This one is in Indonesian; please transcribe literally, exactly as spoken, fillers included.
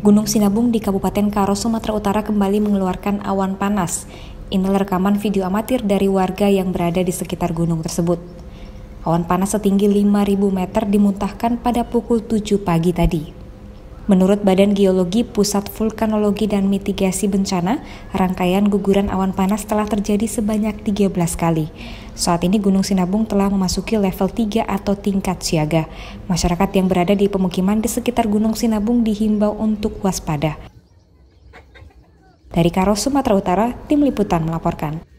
Gunung Sinabung di Kabupaten Karo, Sumatera Utara kembali mengeluarkan awan panas. Inilah rekaman video amatir dari warga yang berada di sekitar gunung tersebut. Awan panas setinggi lima ribu meter dimuntahkan pada pukul tujuh pagi tadi. Menurut Badan Geologi, Pusat Vulkanologi dan Mitigasi Bencana, rangkaian guguran awan panas telah terjadi sebanyak tiga belas kali. Saat ini Gunung Sinabung telah memasuki level tiga atau tingkat siaga. Masyarakat yang berada di pemukiman di sekitar Gunung Sinabung dihimbau untuk waspada. Dari Karo, Sumatera Utara, Tim Liputan melaporkan.